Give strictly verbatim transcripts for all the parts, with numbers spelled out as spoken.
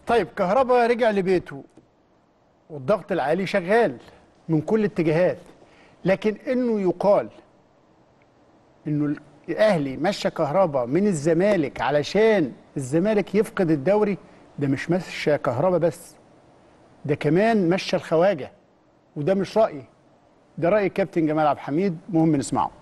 طيب كهربا رجع لبيته والضغط العالي شغال من كل الاتجاهات، لكن انه يقال انه الاهلي مشى كهربا من الزمالك علشان الزمالك يفقد الدوري، ده مش مشى كهربا بس، ده كمان مشى الخواجه، وده مش رايي، ده راي الكابتن جمال عبد الحميد، مهم نسمعه.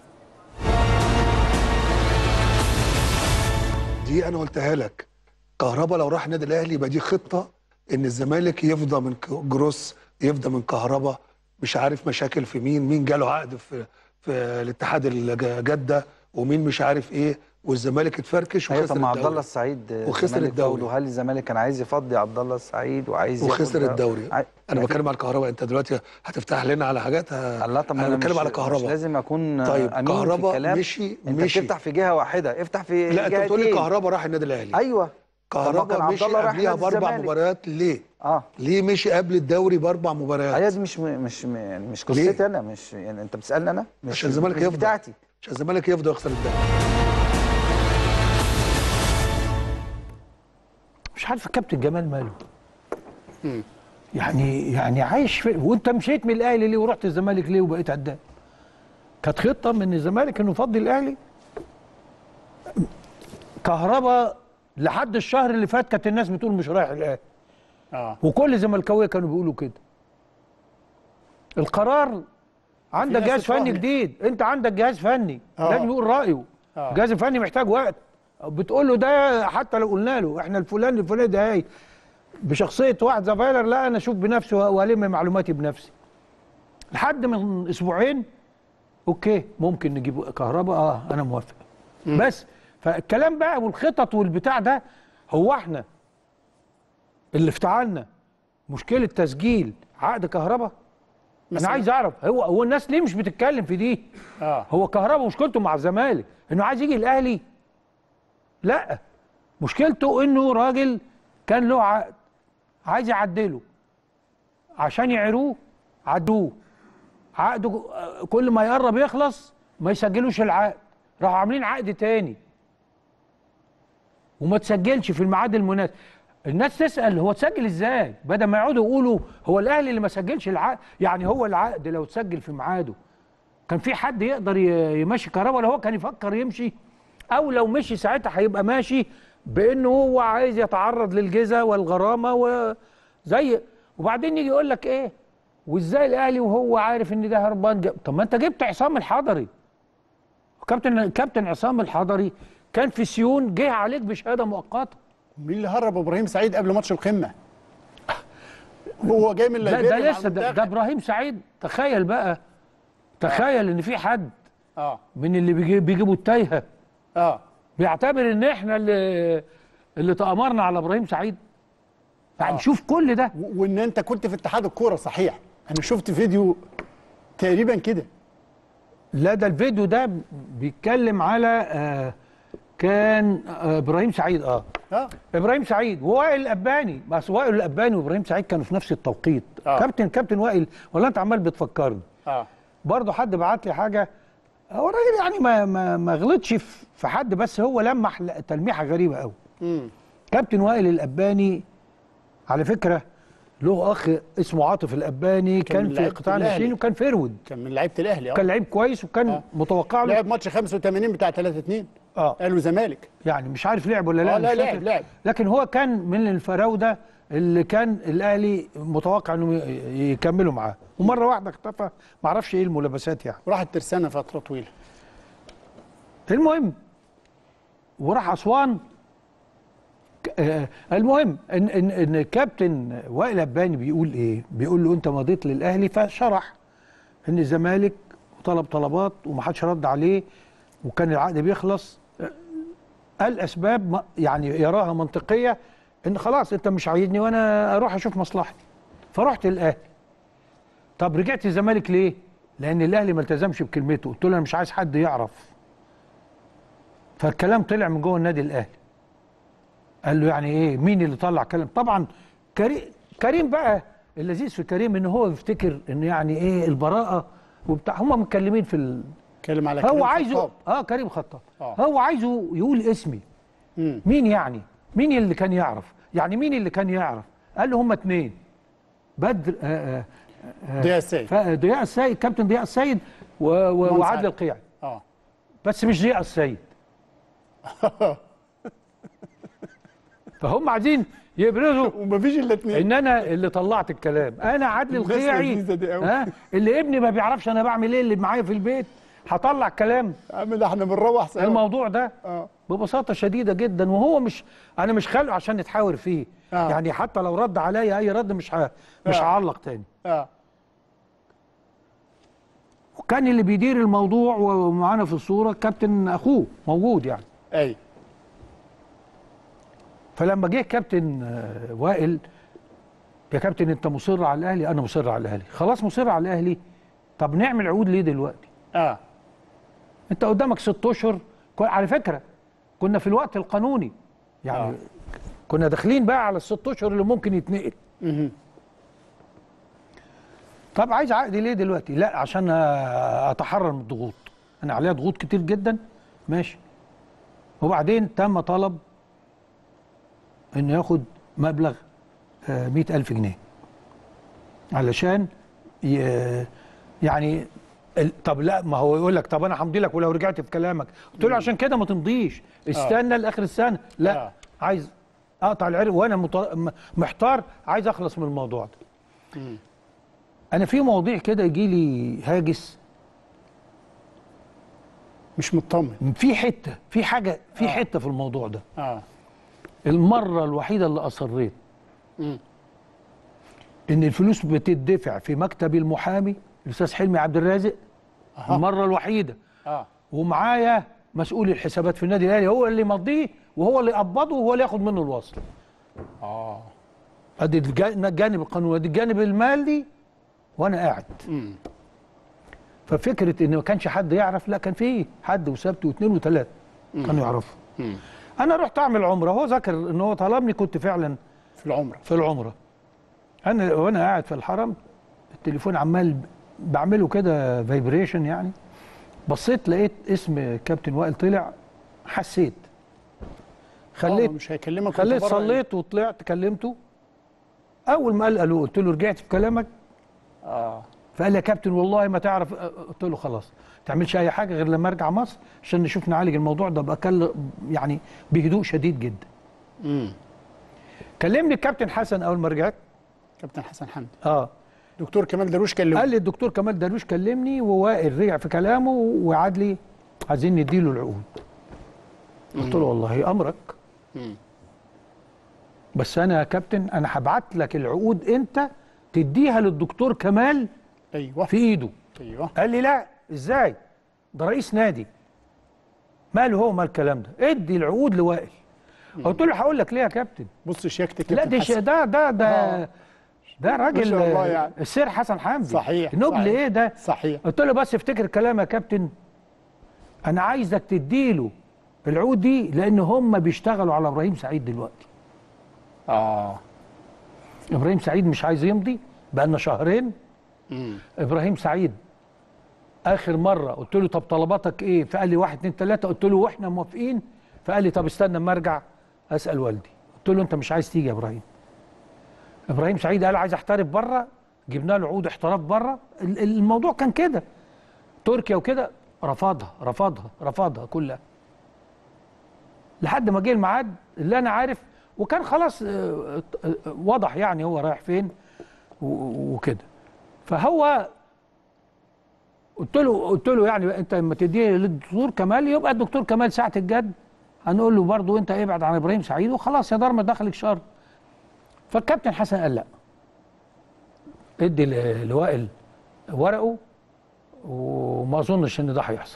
دي انا قلتها لك، كهربا لو راح النادي الاهلي يبقى دي خطه ان الزمالك يفضى من جروس، يفضى من كهربا، مش عارف مشاكل في مين، مين جاله عقد في في الاتحاد جده، ومين مش عارف ايه، والزمالك اتفركش وخسر وخسر الدوري. عبد الله السعيد وخسر الدوري. وهل الزمالك كان عايز يفضي عبد الله السعيد وعايز وخسر الدوري؟ عاي... انا بتكلم على الكهرباء، انت دلوقتي هتفتح لنا على حاجات ه... الله. طب انا بتكلم على كهرباء، مش لازم اكون طيب امين كهرباء في الكلام. مشي انت مشي بتفتح في جهه واحده، افتح في لا انت بتقول لي كهرباء راح النادي الاهلي. ايوه كهربا مشي قبليها باربع مباريات، ليه؟ اه ليه مشي قبل الدوري باربع مباريات؟ هي دي مش مش يعني مش قصتي انا، مش يعني انت بتسالني انا، مش عشان الزمالك يفضل بتاعتي، عشان الزمالك يفضل يخسر الدوري. مش عارف الكابتن جمال ماله. مم. يعني يعني عايش في، وانت مشيت من الاهلي ليه ورحت الزمالك ليه وبقيت عداء؟ كانت خطه من الزمالك انه يفضي الاهلي. كهربا لحد الشهر اللي فات كانت الناس بتقول مش رايح الاهلي. اه وكل زملكاويه كانوا بيقولوا كده. القرار عندك جهاز فني جديد، انت عندك جهاز فني آه. لازم يقول رايه. آه. الجهاز الفني محتاج وقت. بتقول له ده حتى لو قلنا له احنا الفلان الفلاني ده هي بشخصيه واحد زي فايلر، لا انا اشوف بنفسي والم معلوماتي بنفسي. لحد من اسبوعين اوكي ممكن نجيب كهرباء، اه انا موافق. م. بس فالكلام بقى والخطط والبتاع ده، هو احنا اللي افتعلنا مشكله تسجيل عقد كهرباء؟ انا عايز اعرف هو هو الناس ليه مش بتتكلم في دي؟ اه هو كهرباء مشكلته مع الزمالك انه عايز يجي الاهلي؟ لا، مشكلته انه راجل كان له عقد عايز يعدله، عشان يعيروه عدوه، عقده كل ما يقرب يخلص ما يسجلوش العقد، راحوا عاملين عقد تاني وما تسجلش في الميعاد المناسب. الناس تسأل هو تسجل ازاي؟ بدل ما يقعدوا يقولوا هو الاهلي اللي ما سجلش العقد، يعني هو العقد لو تسجل في ميعاده كان في حد يقدر يمشي كهرباء ولا هو كان يفكر يمشي؟ او لو مشي ساعتها هيبقى ماشي بانه هو عايز يتعرض للجزا والغرامه وزي، وبعدين يجي يقول لك ايه وازاي الاهلي وهو عارف ان ده هربان جاب. طب ما انت جبت عصام الحضري، كابتن كابتن عصام الحضري كان في سيون جه عليك بشهاده مؤقته. مين اللي هرب ابراهيم سعيد قبل ماتش القمه؟ هو جاي من لا ده لسه ده, ده ابراهيم سعيد. تخيل بقى، تخيل آه. ان في حد اه من اللي بيجيب بيجيبوا التايهه اه بيعتبر ان احنا اللي اللي تأمرنا على ابراهيم سعيد. يعني آه. شوف كل ده، وان انت كنت في اتحاد الكوره صحيح، انا شفت فيديو تقريبا كده. لا ده الفيديو ده بيتكلم على آه كان آه ابراهيم سعيد اه اه ابراهيم سعيد ووائل الاباني، بس وائل الاباني وابراهيم سعيد كانوا في نفس التوقيت. آه. كابتن كابتن وائل، ولا انت عمال بتفكرني؟ اه برضه حد بعت لي حاجه، هو الراجل يعني ما ما ما غلطش في حد، بس هو لمح تلميحه غريبه قوي. امم كابتن وائل الاباني على فكره له اخ اسمه عاطف الاباني، كان, كان في قطاع الناشئين وكان فيرود، كان من لعيبه الاهلي اه كان لعيب كويس وكان آه. متوقع له. لعب ماتش خمسة وثمانين بتاع ثلاثة اثنين اه قالوا زمالك، يعني مش عارف لعب ولا لا. اه لا لعب لعب، لكن هو كان من الفراوده اللي كان الاهلي متوقع انه يكملوا معاه، ومره واحده اختفى، ما اعرفش ايه الملابسات يعني، وراح الترسانه فتره طويله. المهم وراح اسوان. آه المهم ان ان ان كابتن وائل الاباني بيقول ايه؟ بيقول له انت مضيت للاهلي، فشرح ان الزمالك طلب طلبات ومحدش رد عليه وكان العقد بيخلص. قال اسباب يعني يراها منطقيه، ان خلاص انت مش عايزني وانا اروح اشوف مصلحتي، فرحت الاهلي. طب رجعت الزمالك ليه؟ لان الاهلي ما التزمش بكلمته. قلت له انا مش عايز حد يعرف. فالكلام طلع من جوه النادي الاهلي. قال له يعني ايه؟ مين اللي طلع كلام؟ طبعا كريم كريم بقى اللذيذ في كريم ان هو يفتكر ان يعني ايه البراءه وبتاع، هم متكلمين في ال... اتكلم على هو كريم عايزه خطاب. اه كريم خطاب. آه. هو عايزه يقول اسمي. مم. مين يعني؟ مين اللي كان يعرف؟ يعني مين اللي كان يعرف؟ قال له هم اتنين، بدر آآ آآ ضياء السيد ضياء السيد كابتن ضياء السيد و... و... وعادل القيعي. اه بس مش ضياء السيد. فهم عايزين يبرزوا ومفيش الا اتنين ان انا اللي طلعت الكلام، انا عادل القيعي ها اللي ابني ما بيعرفش انا بعمل ايه اللي معايا في البيت، هطلع كلام. يا عم ده احنا بنروح سوا الموضوع ده اه ببساطه شديده جدا، وهو مش انا مش خالقه عشان نتحاور فيه. آه. يعني حتى لو رد عليا اي رد مش ه... مش آه. هعلق تاني. اه وكان اللي بيدير الموضوع ومعانا في الصوره كابتن اخوه موجود يعني. اي فلما جه كابتن وائل، يا كابتن انت مصر على الاهلي؟ انا مصر على الاهلي. خلاص مصر على الاهلي، طب نعمل عقود ليه دلوقتي؟ اه انت قدامك ست اشهر. على فكره كنا في الوقت القانوني يعني آه. كنا داخلين بقى على الست اشهر اللي ممكن يتنقل. اها طب عايز عقد ليه دلوقتي؟ لا عشان اتحرر من الضغوط، انا عليا ضغوط كتير جدا. ماشي. وبعدين تم طلب انه ياخد مبلغ مئة ألف جنيه علشان يعني. طب لا، ما هو يقول لك طب انا همضي لك ولو رجعت في كلامك. قلت له عشان كده ما تمضيش، استنى آه. لاخر السنه. لا آه. عايز اقطع العرق وانا مط... محتار، عايز اخلص من الموضوع ده. مم. انا في مواضيع كده يجي لي هاجس، مش مطمن في حته في حاجه في آه. حته في الموضوع ده. اه المره الوحيده اللي اصريت مم. ان الفلوس بتدفع في مكتب المحامي الاستاذ حلمي عبد الرازق. أه. المره الوحيده. اه ومعايا مسؤول الحسابات في النادي الاهلي، هو اللي يمضيه وهو اللي يقبضه وهو اللي ياخد منه الوصل. اه ادي الجانب القانوني، ادي الجانب المالي وانا قاعد. امم ففكره ان ما كانش حد يعرف، لا كان في حد وسبت واثنين وثلاثه كانوا يعرفوا. مم. انا رحت اعمل عمره، هو ذكر ان هو طلبني، كنت فعلا في العمره في العمره انا وانا قاعد في الحرم، التليفون عمال بعمله كده فايبريشن يعني. بصيت لقيت اسم كابتن وائل طلع، حسيت خليت مش هيكلمك، خليت صليت وطلعت كلمته. اول ما قال الو قلت له رجعت في كلامك؟ اه فقال لي يا كابتن والله ما تعرف. قلت له خلاص ما تعملش اي حاجه غير لما ارجع مصر عشان نشوف نعالج الموضوع ده بقى يعني بهدوء شديد جدا. امم كلمني الكابتن حسن اول ما رجعت، كابتن حسن حمدي. اه دكتور كمال درويش كلمني، قال لي الدكتور كمال درويش كلمني ووائل رجع في كلامه ووعد لي عايزين نديله العقود. قلت له والله امرك. مم. بس انا يا كابتن انا هبعت لك العقود انت تديها للدكتور كمال. ايوه في ايده. ايوه قال لي لا ازاي؟ ده رئيس نادي. ماله هو مال الكلام ده؟ ادي العقود لوائل. قلت له هقول لك ليه يا كابتن. بص شياكه الكابتن لا دي ده ده ده آه. ده راجل يعني. السير حسن حمدي. صحيح نبل صحيح. ايه ده؟ صحيح. قلت له بس افتكر كلام يا كابتن، انا عايزك تديله العقود دي لان هم بيشتغلوا على ابراهيم سعيد دلوقتي. اه ابراهيم سعيد مش عايز يمضي بقالنا شهرين. امم ابراهيم سعيد اخر مره قلت له طب طلباتك ايه؟ فقال لي واحد اتنين تلاته. قلت له واحنا موافقين. فقال لي طب استنى اما ارجع اسال والدي. قلت له انت مش عايز تيجي يا ابراهيم؟ ابراهيم سعيد قال عايز احترف بره، جبنا له عقود احتراف بره. الموضوع كان كده، تركيا وكده، رفضها رفضها رفضها كلها لحد ما جه الميعاد اللي انا عارف، وكان خلاص واضح يعني هو رايح فين وكده. فهو قلت له قلت له يعني انت لما تديه للدكتور كمال يبقى الدكتور كمال ساعه الجد هنقول له برضه انت ابعد عن ابراهيم سعيد وخلاص يا دار ما دخلك شر. فالكابتن حسن قال لا، ادي لوائل ورقه وما اظنش ان ده هيحصل.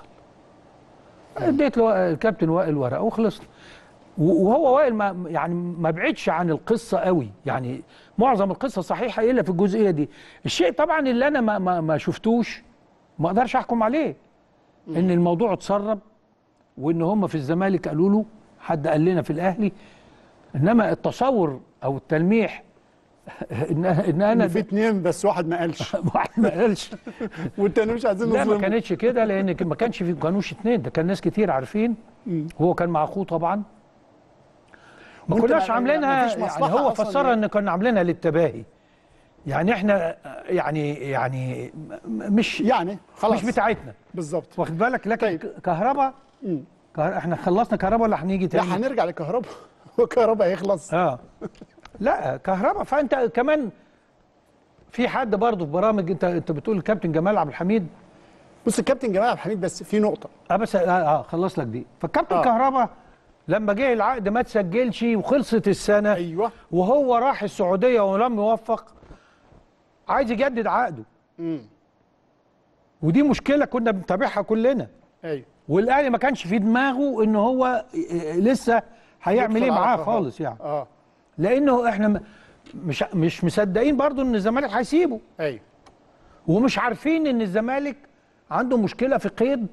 اديت الكابتن وائل ورقه وخلصنا. وهو وائل ما يعني ما بعدش عن القصه قوي، يعني معظم القصه صحيحه الا في الجزئيه دي. الشيء طبعا اللي انا ما ما, ما شفتوش ما اقدرش احكم عليه، ان الموضوع اتسرب وان هم في الزمالك قالوا له، حد قال لنا في الاهلي. انما التصور او التلميح ان ان انا في اتنين بس واحد ما قالش واحد ما قالش والتاني مش عايزين نظلمه. لا ما كانتش كده، لان ما كانش في كانوش اتنين، ده كان ناس كتير عارفين. وهو كان مع اخوه طبعا. ما كناش عاملينها يعني، هو فسرها ان كنا عاملينها للتباهي. يعني احنا يعني يعني مش يعني خلاص مش بتاعتنا بالظبط، واخد بالك. لكن طيب. كهرباء كهر... احنا خلصنا كهرباء ولا هنيجي تاني؟ لا هنرجع لكهرباء. هو كهرباء هيخلص؟ اه لا كهرباء. فانت كمان في حد برضه في برامج، انت انت بتقول الكابتن جمال عبد الحميد. بص الكابتن جمال عبد الحميد بس في نقطه اه بس اه, آه خلص لك دي. فالكابتن آه. كهرباء لما جه العقد ما تسجلش وخلصت السنه، ايوه، وهو راح السعوديه ولم يوفق، عايز يجدد عقده. امم ودي مشكله كنا بنتابعها كلنا. ايوه، والاهلي ما كانش في دماغه ان هو لسه هيعمل ايه معاه خالص يعني. اه لانه احنا مش مش مصدقين برضو ان الزمالك هيسيبه. ايوه، ومش عارفين ان الزمالك عنده مشكله في قيد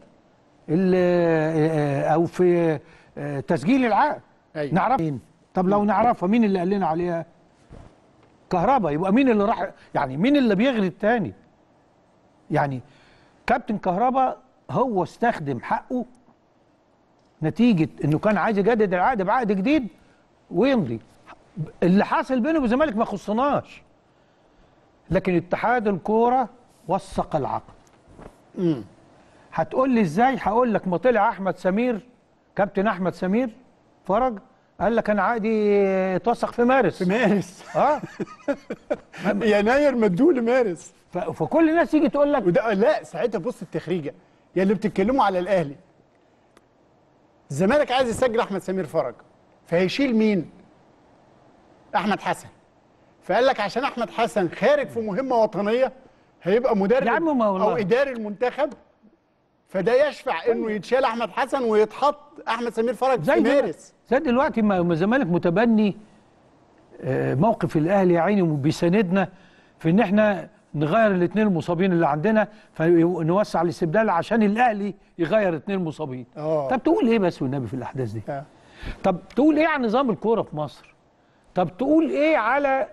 او في تسجيل العقد. أيوة. نعرف مين؟ طب لو نعرفها مين اللي قال لنا عليها؟ كهرباء. يبقى مين اللي راح يعني، مين اللي بيغري التاني؟ يعني كابتن كهرباء هو استخدم حقه نتيجه انه كان عايز يجدد العقد بعقد جديد ويمضي. اللي حاصل بينه وبين الزمالك ما يخصناش، لكن اتحاد الكوره وثق العقد. امم هتقول لي ازاي؟ هقول لك. ما طلع احمد سمير، كابتن احمد سمير فرج، قال لك انا عقدي اتوثق في مارس. في مارس اه يناير مدوه لمارس. فكل الناس تيجي تقول لك وده لا ساعتها بص التخريجه يا اللي بتتكلموا على الاهلي. الزمالك عايز يسجل احمد سمير فرج، فهيشيل مين؟ احمد حسن. فقال لك عشان احمد حسن خارج في مهمه وطنيه هيبقى مدرب او اداري المنتخب، فده يشفع انه يتشال احمد حسن ويتحط احمد سمير فرج في مارس. زي دلوقتي ما الزمالك متبني موقف الاهلي يا عيني وبيساندنا في ان احنا نغير الاثنين المصابين اللي عندنا، فنوسع الاستبدال عشان الاهلي يغير اثنين مصابين. أوه. طب تقول ايه بس والنبي في الاحداث دي؟ أوه. طب تقول ايه عن نظام الكوره في مصر؟ طب تقول ايه على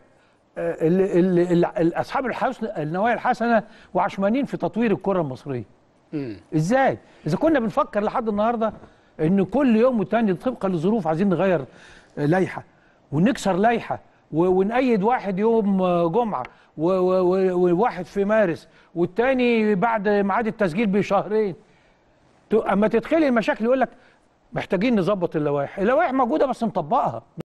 اصحاب الحسن النوايا الحسنه وعشمانين في تطوير الكره المصريه؟ مم. ازاي؟ اذا كنا بنفكر لحد النهارده ان كل يوم والتاني طبقا للظروف عايزين نغير لائحه ونكسر لائحه ونأيد واحد يوم جمعه وواحد في مارس والتاني بعد ميعاد التسجيل بشهرين، اما تدخلي المشاكل يقول لك محتاجين نظبط اللوائح. اللوائح موجوده بس نطبقها.